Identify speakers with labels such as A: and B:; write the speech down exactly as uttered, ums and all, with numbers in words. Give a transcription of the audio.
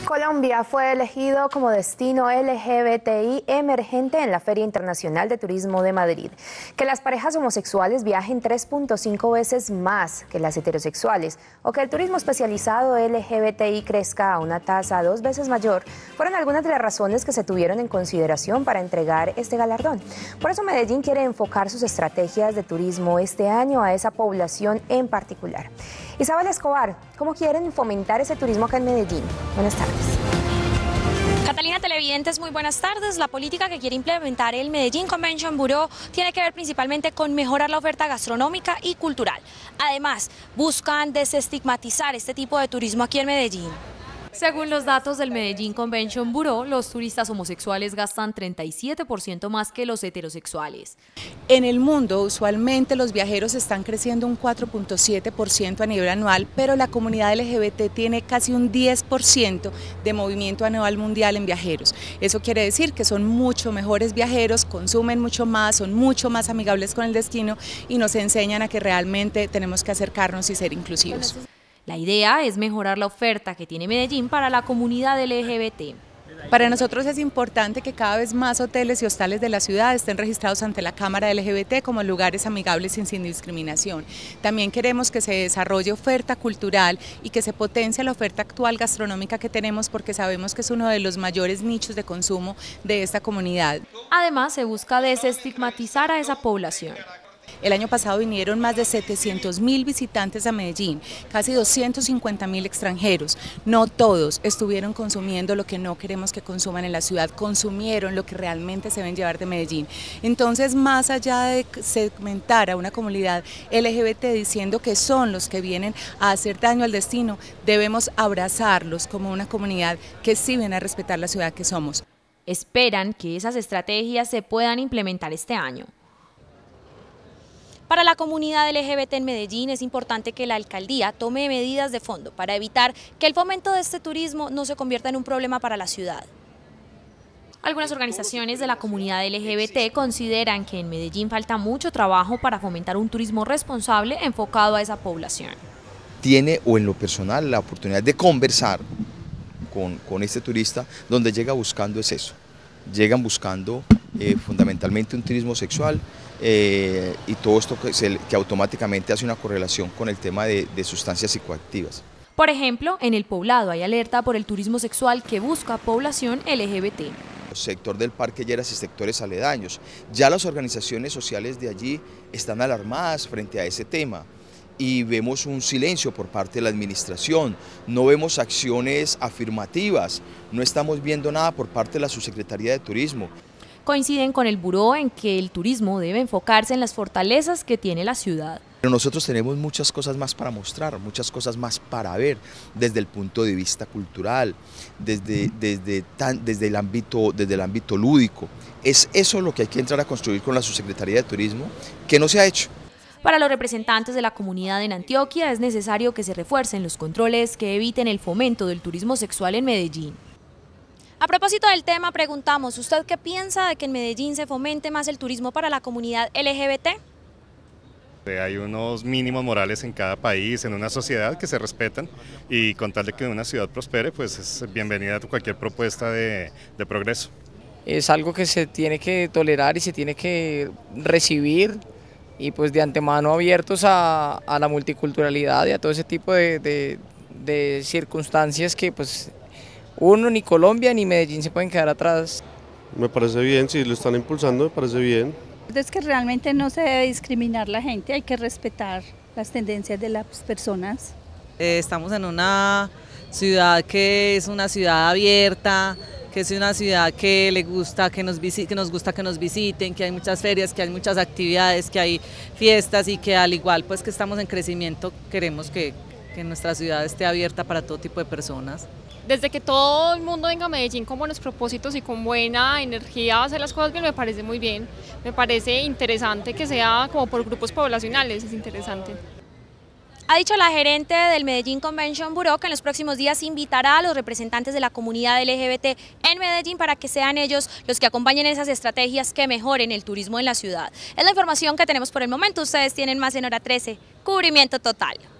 A: Colombia fue elegido como destino L G B T I emergente en la Feria Internacional de Turismo de Madrid. Que las parejas homosexuales viajen tres punto cinco veces más que las heterosexuales o que el turismo especializado L G B T I crezca a una tasa dos veces mayor fueron algunas de las razones que se tuvieron en consideración para entregar este galardón. Por eso Medellín quiere enfocar sus estrategias de turismo este año a esa población en particular. Isabel Escobar, ¿cómo quieren fomentar ese turismo acá en Medellín? Buenas tardes.
B: Catalina, televidentes, muy buenas tardes. La política que quiere implementar el Medellín Convention Bureau tiene que ver principalmente con mejorar la oferta gastronómica y cultural. Además, buscan desestigmatizar este tipo de turismo aquí en Medellín.
C: Según los datos del Medellín Convention Bureau, los turistas homosexuales gastan treinta y siete por ciento más que los heterosexuales.
D: En el mundo, usualmente los viajeros están creciendo un cuatro punto siete por ciento a nivel anual, pero la comunidad L G B T tiene casi un diez por ciento de movimiento anual mundial en viajeros. Eso quiere decir que son mucho mejores viajeros, consumen mucho más, son mucho más amigables con el destino y nos enseñan a que realmente tenemos que acercarnos y ser inclusivos.
C: La idea es mejorar la oferta que tiene Medellín para la comunidad L G B T.
D: Para nosotros es importante que cada vez más hoteles y hostales de la ciudad estén registrados ante la Cámara L G B T como lugares amigables y sin discriminación. También queremos que se desarrolle oferta cultural y que se potencie la oferta actual gastronómica que tenemos porque sabemos que es uno de los mayores nichos de consumo de esta comunidad.
C: Además, se busca desestigmatizar a esa población.
D: El año pasado vinieron más de setecientos mil visitantes a Medellín, casi doscientos cincuenta mil extranjeros. No todos estuvieron consumiendo lo que no queremos que consuman en la ciudad, consumieron lo que realmente se deben llevar de Medellín. Entonces, más allá de segmentar a una comunidad L G B T diciendo que son los que vienen a hacer daño al destino, debemos abrazarlos como una comunidad que sí viene a respetar la ciudad que somos.
C: Esperan que esas estrategias se puedan implementar este año.
B: Para la comunidad L G B T en Medellín es importante que la alcaldía tome medidas de fondo para evitar que el fomento de este turismo no se convierta en un problema para la ciudad.
C: Algunas organizaciones de la comunidad L G B T consideran que en Medellín falta mucho trabajo para fomentar un turismo responsable enfocado a esa población.
E: Tiene, o en lo personal, la oportunidad de conversar con, con este turista, donde llega buscando es eso. Llegan buscando eh, fundamentalmente un turismo sexual eh, y todo esto que, se, que automáticamente hace una correlación con el tema de, de sustancias psicoactivas.
C: Por ejemplo, en El Poblado hay alerta por el turismo sexual que busca población L G B T.
E: El sector del Parque Lleras y sectores aledaños. Ya las organizaciones sociales de allí están alarmadas frente a ese tema. Y vemos un silencio por parte de la administración, no vemos acciones afirmativas, no estamos viendo nada por parte de la Subsecretaría de Turismo.
C: Coinciden con el Buró en que el turismo debe enfocarse en las fortalezas que tiene la ciudad.
E: Pero nosotros tenemos muchas cosas más para mostrar, muchas cosas más para ver, desde el punto de vista cultural, desde, desde, tan, desde, el, ámbito, desde el ámbito lúdico. Es eso lo que hay que entrar a construir con la Subsecretaría de Turismo, que no se ha hecho.
C: Para los representantes de la comunidad en Antioquia es necesario que se refuercen los controles que eviten el fomento del turismo sexual en Medellín.
B: A propósito del tema, preguntamos, ¿usted qué piensa de que en Medellín se fomente más el turismo para la comunidad L G B T?
F: Hay unos mínimos morales en cada país, en una sociedad que se respetan y con tal de que una ciudad prospere, pues es bienvenida cualquier propuesta de, de progreso.
G: Es algo que se tiene que tolerar y se tiene que recibir. Y pues de antemano abiertos a, a la multiculturalidad y a todo ese tipo de, de, de circunstancias que pues uno, ni Colombia ni Medellín se pueden quedar atrás.
H: Me parece bien, si lo están impulsando me parece bien.
I: Es que realmente no se debe discriminar la gente, hay que respetar las tendencias de las personas.
J: Eh, estamos en una ciudad que es una ciudad abierta, que es una ciudad que le gusta que nos, que nos gusta que nos visiten, que hay muchas ferias, que hay muchas actividades, que hay fiestas y que al igual pues que estamos en crecimiento queremos que, que nuestra ciudad esté abierta para todo tipo de personas.
K: Desde que todo el mundo venga a Medellín con buenos propósitos y con buena energía a hacer las cosas bien, me parece muy bien, me parece interesante que sea como por grupos poblacionales, es interesante.
B: Ha dicho la gerente del Medellín Convention Bureau que en los próximos días invitará a los representantes de la comunidad L G B T en Medellín para que sean ellos los que acompañen esas estrategias que mejoren el turismo en la ciudad. Es la información que tenemos por el momento, ustedes tienen más en Hora trece, cubrimiento total.